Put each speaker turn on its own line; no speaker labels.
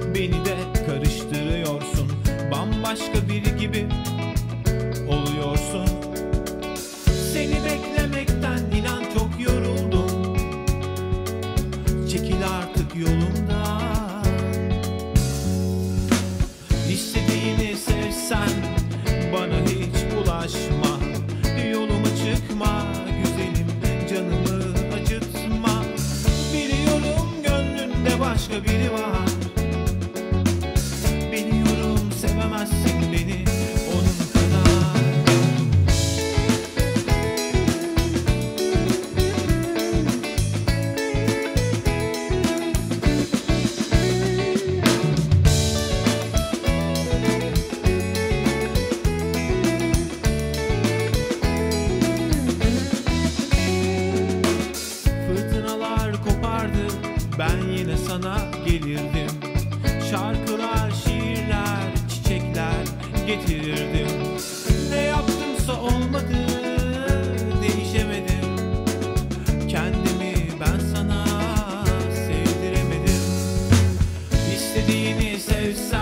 Beni de karıştırıyorsun, bambaşka biri gibi oluyorsun. Seni beklemekten inan çok yoruldum. Çekil artık yolumdan. İstediğini sevsen bana hiç bulaşma. Yoluma çıkma güzelim, canımı acıtma. Biliyorum gönlünde başka biri var. Biliyorum sevemezsin beni onun kadar. Fırtınalar kopardı, ben yine sana gelirdim. Şarkılar, şiirler, çiçekler getirirdim. Ne yaptımsa olmadı, değişemedim. Kendimi ben sana sevdiremedim. İstediğini sevsen